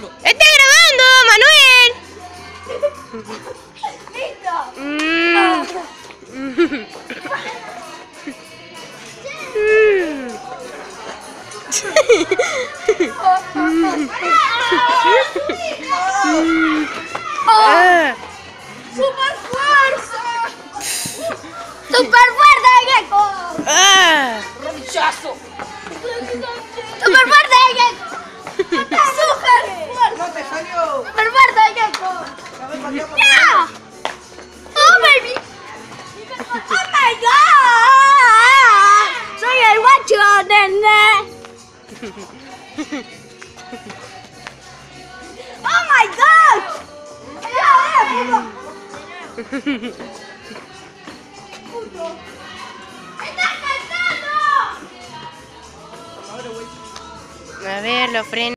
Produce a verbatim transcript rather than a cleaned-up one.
culo. ¡Está grabando, Manuel! ¡Listo! Mm. Ah. ¡Super fuerza! ¡Super fuerza, Gecko! Ah. ¡Rodillazo! ¡Super fuerza, Gecko! ¡Super fuerza! ¡No te salió! ¡Super fuerza, Gecko! A ver, pateamos. ¡Ya! ¡Oh, baby! ¡Oh, my God! ¡Soy el guacho, nene! ¡Oh, my God! ¡Ya, ya, puto! ¡Estás cantando! A ver, lo freno.